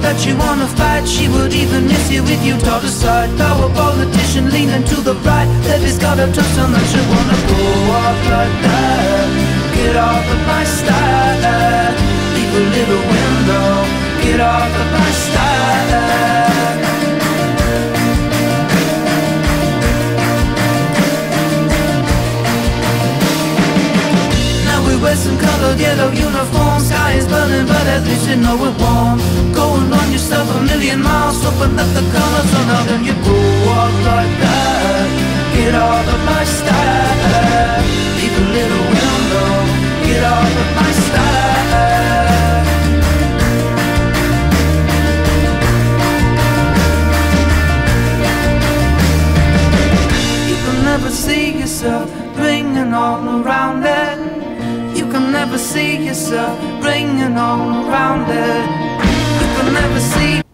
that you wanna fight. She would even miss you if you taught her sight. Thou a politician leaning to the right, Levy's got a touchdown that you wanna go off like that. Get off of my style, leave a little window. Get off of my style. Wear some colored yellow uniform. Sky is burning, but at least you know it warm. Going on yourself a million miles, hoping that the colors run out and you go off like that. Get off of my style, leave a little window. Get off of my style. You can never see yourself bringing all around it. You can never see yourself bringing all around it. You can never see